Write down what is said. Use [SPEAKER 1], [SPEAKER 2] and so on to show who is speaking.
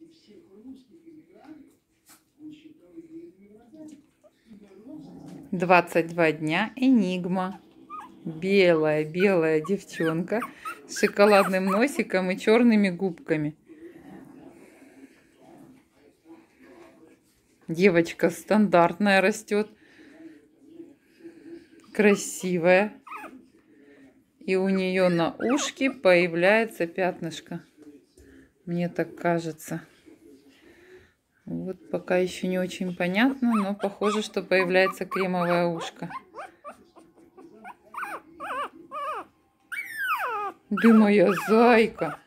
[SPEAKER 1] «22 дня» Энигма. Белая девчонка с шоколадным носиком и черными губками. Девочка стандартная растет. Красивая. И у нее на ушке появляется пятнышко. Мне так кажется. Вот пока еще не очень понятно, но похоже, что появляется кремовое ушко. Да моя зайка.